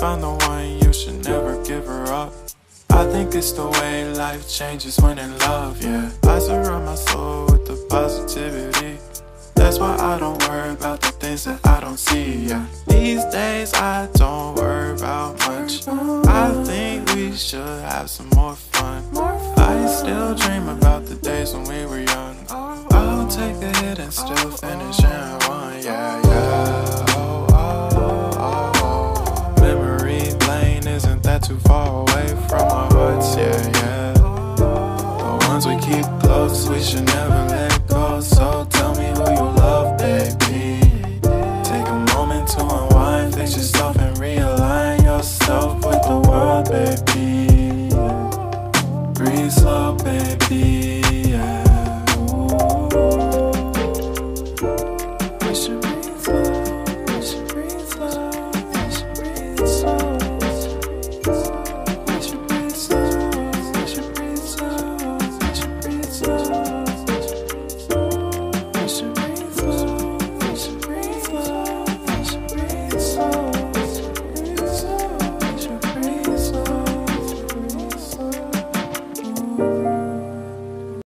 found the one, you should never give her up. I think it's the way life changes when in love, yeah. I surround my soul with the positivity. That's why I don't worry about the things that I don't see, yeah. These days I don't worry about much. I think we should have some more fun. I still dream about the days when we were young. I'll take a hit and still finish in one, yeah, yeah.